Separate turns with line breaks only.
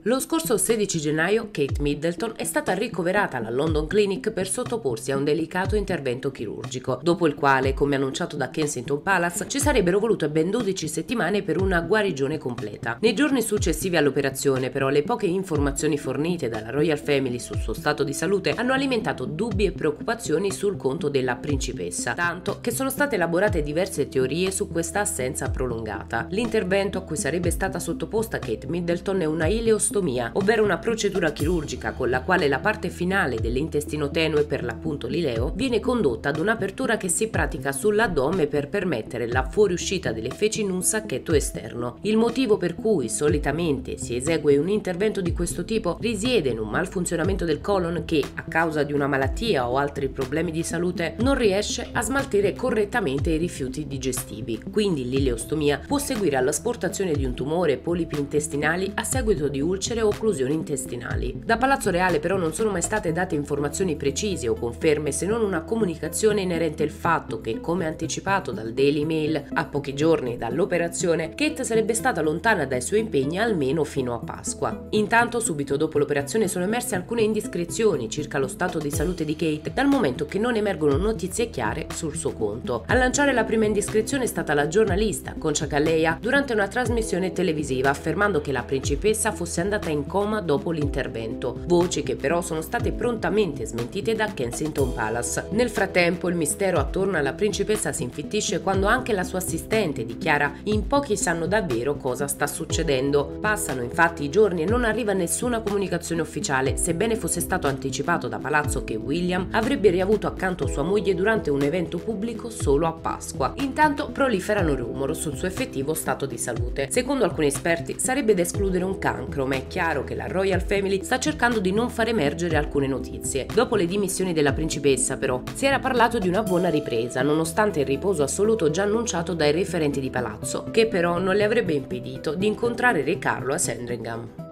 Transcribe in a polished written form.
Lo scorso 16 gennaio Kate Middleton è stata ricoverata alla London Clinic per sottoporsi a un delicato intervento chirurgico, dopo il quale, come annunciato da Kensington Palace, ci sarebbero volute ben 12 settimane per una guarigione completa. Nei giorni successivi all'operazione, però, le poche informazioni fornite dalla Royal Family sul suo stato di salute hanno alimentato dubbi e preoccupazioni sul conto della principessa, tanto che sono state elaborate diverse teorie su questa assenza prolungata. L'intervento a cui sarebbe stata sottoposta Kate Middleton è una ileostomia, ovvero una procedura chirurgica con la quale la parte finale dell'intestino tenue, per l'appunto l'ileo, viene condotta ad un'apertura che si pratica sull'addome per permettere la fuoriuscita delle feci in un sacchetto esterno. Il motivo per cui solitamente si esegue un intervento di questo tipo risiede in un malfunzionamento del colon che, a causa di una malattia o altri problemi di salute, non riesce a smaltire correttamente i rifiuti digestivi. Quindi l'ileostomia può seguire all'asportazione di un tumore, polipi intestinali a seguito di ulcere o occlusioni intestinali. Da Palazzo Reale però non sono mai state date informazioni precise o conferme, se non una comunicazione inerente al fatto che, come anticipato dal Daily Mail, a pochi giorni dall'operazione, Kate sarebbe stata lontana dai suoi impegni almeno fino a Pasqua. Intanto, subito dopo l'operazione sono emerse alcune indiscrezioni circa lo stato di salute di Kate, dal momento che non emergono notizie chiare sul suo conto. A lanciare la prima indiscrezione è stata la giornalista Concha Galleja durante una trasmissione televisiva, affermando che la principessa fosse andata in coma dopo l'intervento, voci che però sono state prontamente smentite da Kensington Palace. Nel frattempo il mistero attorno alla principessa si infittisce quando anche la sua assistente dichiara: in pochi sanno davvero cosa sta succedendo. Passano infatti i giorni e non arriva nessuna comunicazione ufficiale, sebbene fosse stato anticipato da Palazzo che William avrebbe riavuto accanto sua moglie durante un evento pubblico solo a Pasqua. Intanto proliferano rumor sul suo effettivo stato di salute. Secondo alcuni esperti sarebbe da escludere un cancro, ma è chiaro che la Royal Family sta cercando di non far emergere alcune notizie. Dopo le dimissioni della principessa, però, si era parlato di una buona ripresa, nonostante il riposo assoluto già annunciato dai referenti di palazzo, che però non le avrebbe impedito di incontrare Re Carlo a Sandringham.